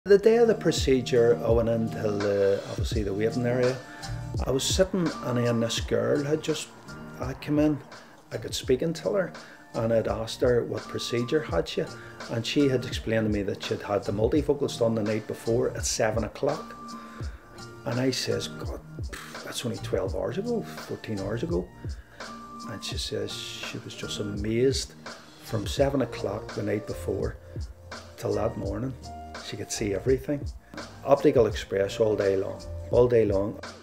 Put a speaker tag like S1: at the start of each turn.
S1: The day of the procedure, I went into obviously the waiting area. I was sitting and then this girl had come in. I could speak to her and I'd asked her what procedure had she, and she had explained to me that she'd had the multifocals done the night before at 7 o'clock. And I says, God, that's only 12 hours ago, 14 hours ago. And she says she was just amazed from 7 o'clock the night before till that morning. She could see everything. Optical Express all day long, all day long.